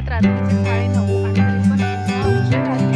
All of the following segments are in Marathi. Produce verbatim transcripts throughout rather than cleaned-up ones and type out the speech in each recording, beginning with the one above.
रात्रीचे साडे नऊ आणि तरी पण इतका उशीर आहे.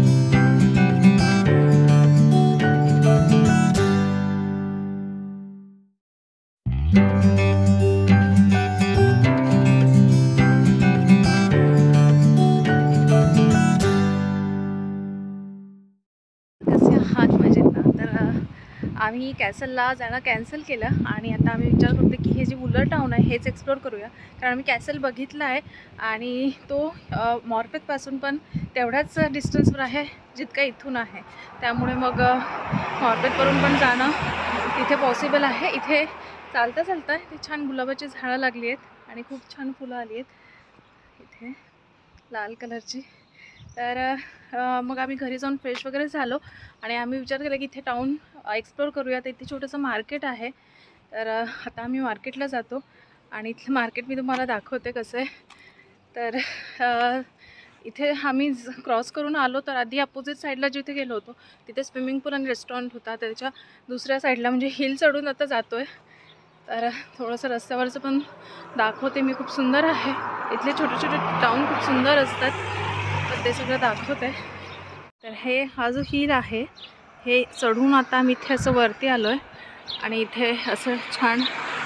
कसे आहात? मजेत ना? तर आम्ही कॅसलला जाणं कॅन्सल केलं आणि आता आम्ही विचार करतो की हे जे वुलर टाऊन आहे हेच एक्सप्लोर करूया. कारण आम्ही कॅसल बघितला आहे आणि तो मॉर्फेतपासून पण तेवढ्याच डिस्टन्सवर आहे जितका इथून आहे. त्यामुळे मग मॉर्फेतवरून पण जाणं तिथे पॉसिबल आहे. इथे चालता चालता इथे छान गुलाबाची झाडं लागली आहेत आणि खूप छान फुलं आली आहेत इथे लाल कलरची. तर मग आम्ही घरी जाऊन फ्रेश वगैरे झालो आणि आम्ही विचार केला की इथे टाऊन एक्सप्लोर करूया. तर इथे छोटंसं मार्केट आहे. तर आता आम्ही मार्केटला जातो आणि इथलं मार्केट मी तुम्हाला दाखवते कसं आहे. तर इथे आम्ही क्रॉस करून आलो तर आधी अपोजिट साईडला जिथे गेलो होतो तिथे स्विमिंग पूल आणि रेस्टॉरंट होता. त्याच्या दुसऱ्या साईडला म्हणजे हिल चढून आता जातो आहे. तर थोडंसं रस्त्यावरचं पण दाखवते मी. खूप सुंदर आहे इथले छोटे छोटे टाऊन, खूप सुंदर असतात. तर ते सगळं दाखवते. तर हे हा जो हिल आहे हे चढून आता आम्ही इथे असं वरती आलो आहे आणि इथे असं छान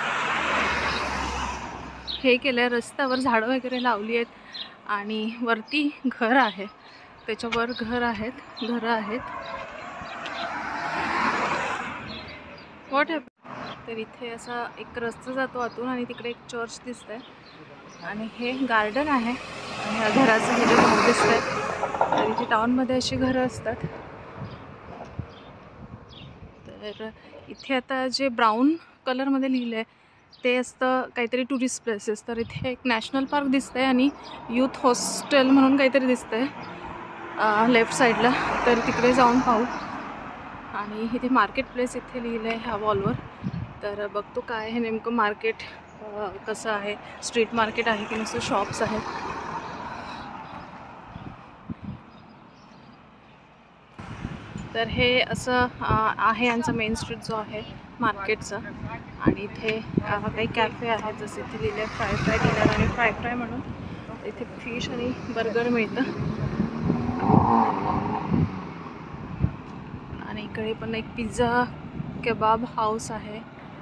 हे केलं आहे. रस्त्यावर झाडं वगैरे लावली आहेत आणि वरती घर आहे, त्याच्यावर घर आहेत घरं आहेत. What happen. तर इथे असा एक रस्ता जातो आतून आणि तिकडे एक चर्च दिसतंय आणि हे गार्डन आहे आणि ह्या घराचं हे जे घर दिसतंय. तर इथे टाऊनमध्ये अशी घरं असतात. तर इथे आता जे ब्राऊन कलरमध्ये लिहिलं आहे ते असतं काहीतरी टुरिस्ट प्लेसेस. तर इथे एक नॅशनल पार्क दिसतंय आणि यूथ हॉस्टेल म्हणून काहीतरी दिसतंय लेफ्ट साईडला. तर तिकडे जाऊन पाहू. आणि इथे मार्केट प्लेस इथे लिहिलं आहे ह्या वॉलवर. तर बघतो काय हे नेमकं मार्केट कसं आहे. स्ट्रीट मार्केट आहे की नुसतं शॉप्स आहेत. तर हे असं आहे यांचं मेन स्ट्रीट जो आहे मार्केटचं. आणि इथे काही कॅफे आहेत जसे इथे लिहिले फ्राय फ्राय डिनर आणि फ्राय फ्राय म्हणून. इथे फिश आणि बर्गर मिळतं. आणि इकडे पण एक पिझ्झा केबाब हाऊस आहे.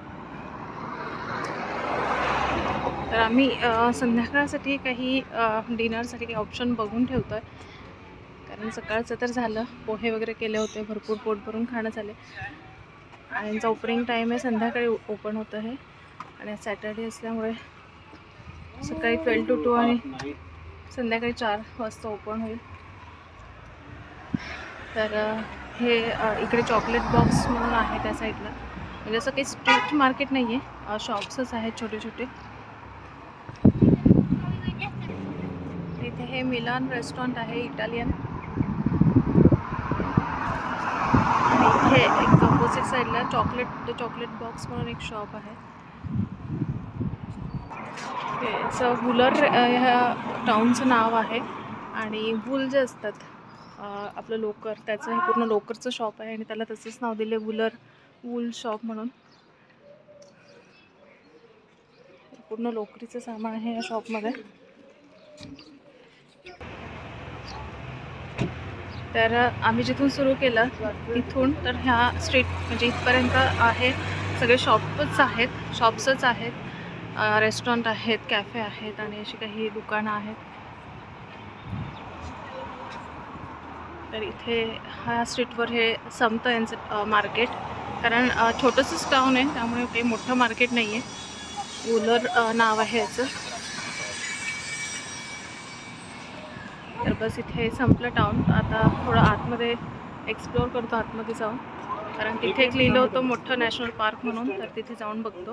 तर आम्ही संध्याकाळसाठी काही डिनरसाठी काही ऑप्शन बघून ठेवतो आहे. कारण सकाळचं तर झालं, पोहे वगैरे केले होते, भरपूर पोट भरून खाणं झाले. आणि यांचा ओपनिंग टाईम आहे संध्याकाळी ओपन होतं आहे आणि सॅटर्डे असल्यामुळे सकाळी ट्वेल्व टू टू आणि संध्याकाळी चार वाजता ओपन होईल. तर हे इकडे चॉकलेट बॉक्स म्हणून आहे त्या साईडला. म्हणजे असं काही स्ट्रीट मार्केट नाही आहे, शॉप्सच आहेत छोटे छोटे. इथे हे मिलान रेस्टॉरंट आहे इटालियन. आणि इथे एक अपोजिट साईडला चॉकलेट द चॉकलेट बॉक्स म्हणून एक शॉप आहे. हे वुलर ह्या टाऊनचं नाव आहे. आणि वूल जे असतात आपलं लोकर, त्याचं हे पूर्ण लोकरचं शॉप आहे आणि त्याला तसंच नाव दिले वुलर वूल शॉप म्हणून. पूर्ण लोकरीचं सामान आहे या शॉपमध्ये. तर आम्ही जिथून सुरू केलं तिथून तर ह्या स्ट्रीट म्हणजे इथपर्यंत आहे सगळे शॉपच आहेत शॉप्सच आहेत रेस्टॉरंट आहेत, कॅफे आहेत आणि अशी काही दुकानं आहेत. तर इथे ह्या स्ट्रीटवर हे संपतं यांचं मार्केट. कारण छोटंसंच टाऊन आहे त्यामुळे काही मोठं मार्केट नाही आहे. वुलर नाव आहे याचं. तर बस इथे संपलं टाऊन. आता थोडं आतमध्ये एक्सप्लोअर करतो, आतमध्ये जाऊन. कारण तिथे एक लिहिलं होतं मोठं नॅशनल पार्क म्हणून, तर तिथे जाऊन बघतो.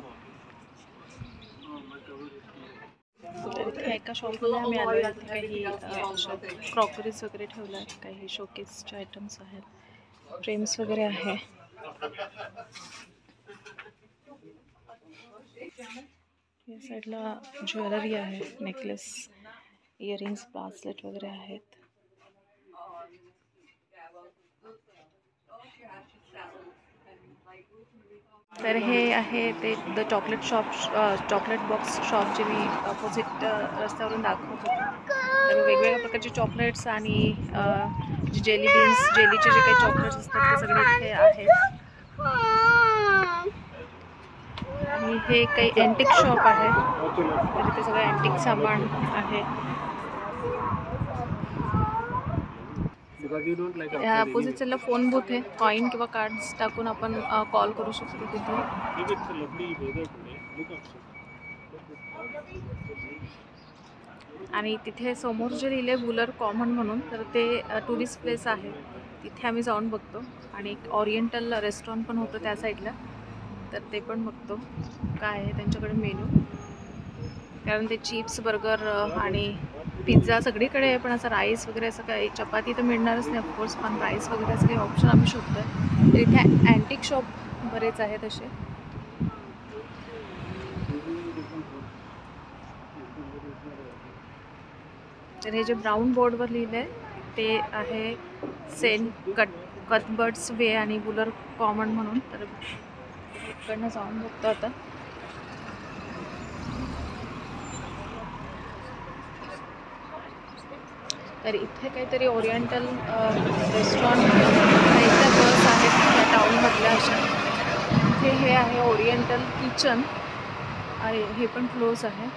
तर इथे एका शॉपमध्ये आम्ही आलो आहे. इथे काही क्रॉकरीज वगैरे ठेवलं आहे, काही शोकेसचे आयटम्स आहेत, फ्रेम्स वगैरे आहे. या साईडला ज्वेलरी आहे, नेकलेस, इयरिंग्स, ब्रासलेट वगैरे आहेत. तर हे आहे ते the chocolate shop, chocolate box shop जे मी अपोजिट रस्त्यावरून दाखवत होते. तर वेगवेगळ्या प्रकारचे चॉकलेट्स आणि जे जेली बीन्स, जेलीचे जे काही चॉकलेट्स असतात ते सगळे इथे आहेत. आणि हे काही अँटिक शॉप आहे, तर इथे सगळं अँटिक सामान आहे. ह्या अपोजिट साईडला फोन बूथ आहे, कॉईन किंवा कार्ड्स टाकून आपण कॉल करू शकतो तिथे. आणि तिथे समोर जे लिहिले वुलर कॉमन म्हणून, तर ते टुरिस्ट प्लेस आहे, तिथे आम्ही जाऊन बघतो. आणि एक ओरिएंटल रेस्टॉरंट पण होतं त्या साईडला, तर ते पण बघतो काय आहे त्यांच्याकडे मेनू. कारण ते चिप्स, बर्गर आणि पिझ्झा सगळीकडे आहे, पण असं राईस वगैरे असं काही, चपाती तर मिळणारच नाही ऑफकोर्स, पण राईस वगैरे असं काही ऑप्शन आम्ही शोधतो आहे. तर इथे अँटिक शॉप बरेच आहेत असे. तर हे जे ब्राऊन बोर्डवर लिहिलं आहे ते आहे सेंट कट कथबर्ट्स वे आणि वुलर कॉमन म्हणून. तर इकडनं जाऊन बघतो आता. तर इथे काहीतरी ओरिएंटल रेस्टॉरंट इथल्या बस आहेत त्या टाऊनमधल्या अशा. इथे हे आहे ओरिएंटल किचन आणि हे पण क्लोज आहे.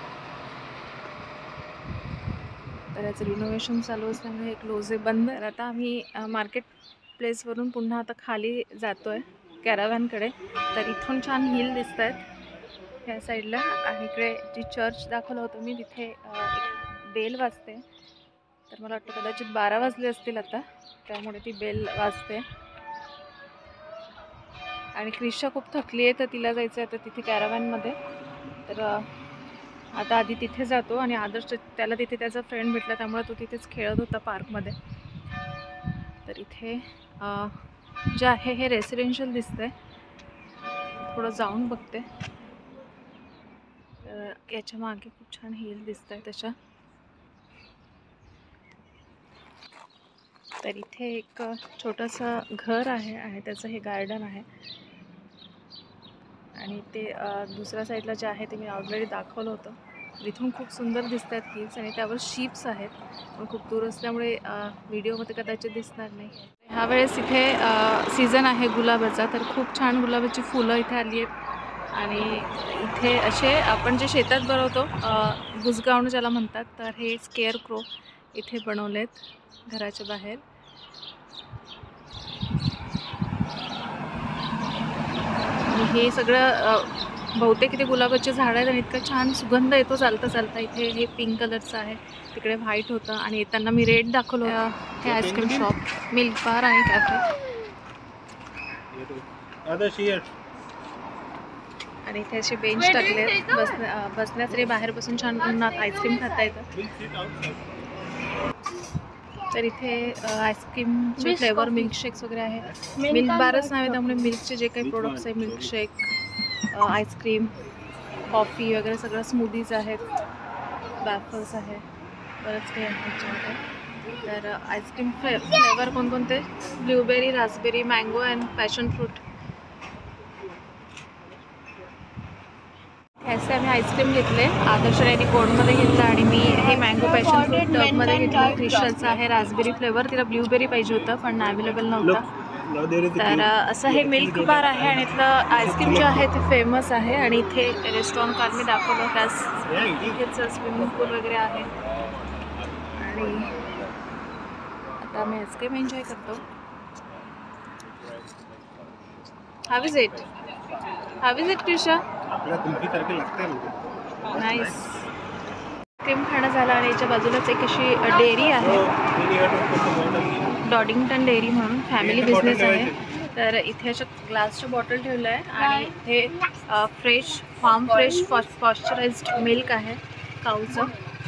तर याचं रिनोव्हेशन चालू असल्यामुळे हे क्लोज आहे, बंद आहे. आता आम्ही मार्केट प्लेसवरून पुन्हा आता खाली जातो आहे कॅराव्हॅनकडे. तर इथून छान हिल दिसत आहेत ह्या साईडला. आणि इकडे जी चर्च दाखवलं होतं मी तिथे एक बेल वाजते. तर मला वाटतं कदाचित बारा वाजले असतील आता, त्यामुळे ती बेल वाजते. आणि क्रिशा खूप थकली आहे, तर तिला जायचं आहे आता तिथे कॅराव्हॅनमध्ये. तर आता आधी तिथे जातो आणि आदर्श त्याला तिथे त्याचा फ्रेंड भेटला, त्यामुळे तो तिथेच खेळत होता पार्कमध्ये. तर इथे जे आहे हे रेसिडेन्शियल दिसतंय, थोडं जाऊन बघते. तर याच्या मागे खूप छान हिल दिसत आहे त्याच्या. तर इथे एक छोटंसं घर आहे आणि त्याचं हे गार्डन आहे. आणि ते दुसऱ्या साईडला जे आहे ते मी ऑलरेडी दाखवलं होतं. इथून खूप सुंदर दिसत आहेत हिल्स आणि त्यावर शीप्स आहेत, पण खूप दूर असल्यामुळे व्हिडिओमध्ये कदाचित दिसणार नाही. ह्या वेळेस इथे सीझन आहे गुलाबाचा, तर खूप छान गुलाबाची फुलं इथे आली आहेत. आणि इथे असे आपण जे शेतात बनवतो बुजगावणं ज्याला म्हणतात, तर हे स्केअर क्रो इथे बनवलेत घराच्या बाहेर. हे सगळं बहुतेक इथे गुलाबाचे झाड आहेत आणि इतका छान सुगंध येतो चालता चालता. इथे हे पिंक कलरचं आहे, तिकडे व्हाईट होतं. आणि येताना मी रेड दाखवलं होतं. हे आईस्क्रीम शॉप, मिल्क बार आणि कॅफे. आणि इथे असे बेंच टाकले बस बसण्यासाठी, बाहेर बसून छान उन्हात आईस्क्रीम खाता येतं. तर इथे आईस्क्रीमचे फ्लेवर, मिल्कशेक्स वगैरे आहे. मिल्क बारच नाव आहे, त्यामुळे मिल्कचे जे काही प्रोडक्ट्स आहे, मिल्कशेक, आईस्क्रीम, कॉफी वगैरे सगळं, स्मूदीज आहेत, वॅफल्स आहे, बरंच काही आहे. तर आईस्क्रीम फ्ले फ्लेवर कोणकोणते? Blueberry, raspberry, mango and passion fruit. ह्याचे आम्ही आईस्क्रीम घेतले, आदर्शने कोणमध्ये घेतलं आणि मी हे मँगो पॅशन फ्रूट टबमध्ये घेतलं. क्रिशलचं आहे रास्पबेरी फ्लेवर, तिला ब्लूबेरी पाहिजे होतं पण अवेलेबल नव्हतं. तर असं हे मिल्क बार आहे आणि इथलं आईस्क्रीम जे आहे ते फेमस आहे. आणि इथे रेस्टॉरंट कार्ड मी दाखवलं, त्यास इथेच स्विमिंग पूल वगैरे आहे. आणि आता आम्ही आईस्क्रीम एन्जॉय करतो. How is it? How is it Krisha? Nice. Ice cream खाणं झालं आणि याच्या बाजूलाच एक अशी डेअरी आहे, डॉडिंग्टन डेअरी म्हणून, फॅमिली बिझनेस आहे. तर इथे अशा ग्लासच्या बॉटल ठेवलं आहे आणि इथे fresh farm fresh pasteurised milk आहे काऊचं.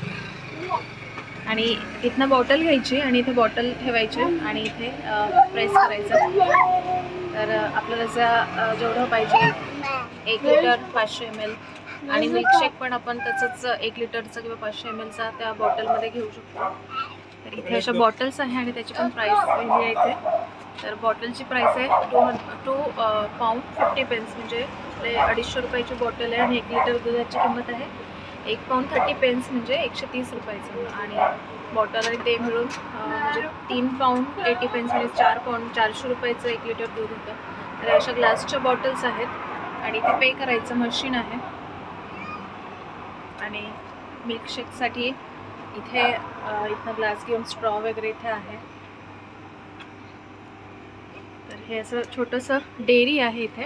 आणि इथनं बॉटल घ्यायची आणि इथे बॉटल ठेवायची आणि इथे प्रेस करायचं. तर आपल्याला ज्या जेवढं पाहिजे, एक लिटर पाचशे एम एल, आणि मिल्कशेक पण आपण त्याचंच एक लिटरचं किंवा पाचशे एम एलचा त्या बॉटलमध्ये घेऊ शकतो. तर इथे अशा बॉटल्स आहे आणि त्याची पण प्राईस लिहिली आहे इथे. तर बॉटलची प्राईस आहे टू हंड टू पाऊंड फिफ्टी पेन्स, म्हणजे आपले अडीचशे रुपयाची बॉटल आहे आणि एक लिटर दुधाची किंमत आहे एक पाऊंड थर्टी पेन्स म्हणजे एकशे तीस रुपयाचं. आणि बॉटल आणि ते मिळून म्हणजे तीन पाऊंड एटी पेन्स म्हणजे चार पाऊंड चारशे रुपयाचं एक लिटर दूध होतं. तर अशा ग्लासच्या बॉटल्स आहेत आणि इथे पे करायचं मशीन आहे. आणि मिल्कशेकसाठी इथे इथं ग्लास घेऊन स्ट्रॉ वगैरे इथे आहे. तर हे असं छोटंसं डेअरी आहे इथे.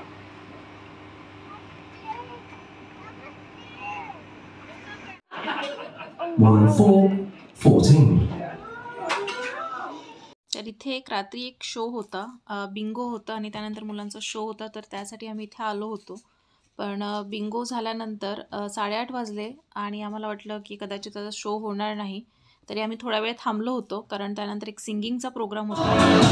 तर इथे एक रात्री एक शो होता, बिंगो होता आणि त्यानंतर मुलांचा शो होता. तर त्यासाठी आम्ही इथे आलो होतो. पण बिंगो झाल्यानंतर साडेआठ वाजले आणि आम्हाला वाटलं की कदाचित त्याचा शो होणार नाही, तरी आम्ही थोडा वेळ थांबलो होतो कारण त्यानंतर एक सिंगिंगचा प्रोग्राम होता.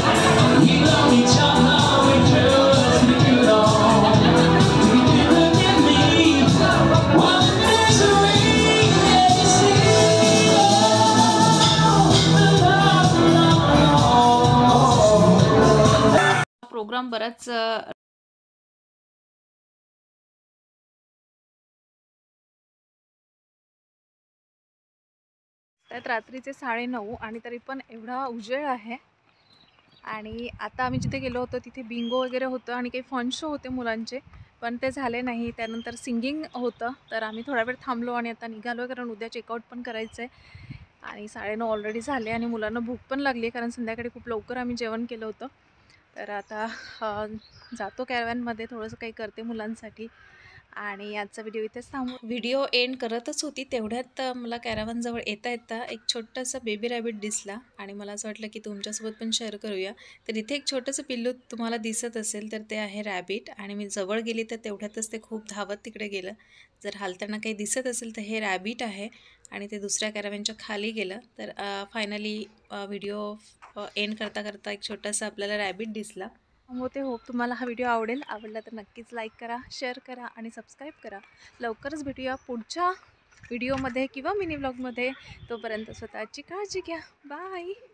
प्रोग्राम बराच त्यात रात्रीचे साडेनऊ आणि तरी पण एवढा उजेड आहे. आणि आता आम्ही जिथे गेलो होतो तिथे बिंगो वगैरे होतं आणि काही फन शो होते मुलांचे, पण ते झाले नाही. त्यानंतर सिंगिंग होतं, तर आम्ही थोडा वेळ थांबलो आणि आता निघालो कारण उद्या चेकआउट पण करायचं आहे. आणि साडेनऊ ऑलरेडी झाले आणि मुलांना भूक पण लागली कारण संध्याकाळी खूप लवकर आम्ही जेवण केलं होतं. तर आता जातो कॅरव्हॅनमध्ये, थोडंसं काही करते मुलांसाठी आणि आजचा व्हिडिओ इथेच थांबू. व्हिडिओ एंड करतच होती तेवढ्यात मला कॅरव्हॅनजवळ येता येता एक छोटासा बेबी रॅबिट दिसला आणि मला असं वाटलं की तुमच्यासोबत पण शेअर करूया. तर इथे एक छोटंसं पिल्लू तुम्हाला दिसत असेल तर ते आहे रॅबिट आणि मी जवळ गेली तर तेवढ्यातच ते खूप धावत तिकडे गेलं. जर हालताना काही दिसत असेल तर हे रॅबिट आहे आणि ते दुसऱ्या कॅरव्हॅनच्या खाली गेलं. तर फायनली व्हिडिओ एंड करता करता एक छोटासा आपल्याला रॅबिट दिसला. होते होप तुम्हाला हा व्हिडिओ आवडेल. आवडला तर नक्कीच लाईक करा, शेअर करा आणि सबस्क्राईब करा. लवकरच भेटूया पुढच्या व्हिडिओमध्ये किंवा मिनी व्लॉगमध्ये. तोपर्यंत स्वतःची काळजी घ्या. बाय.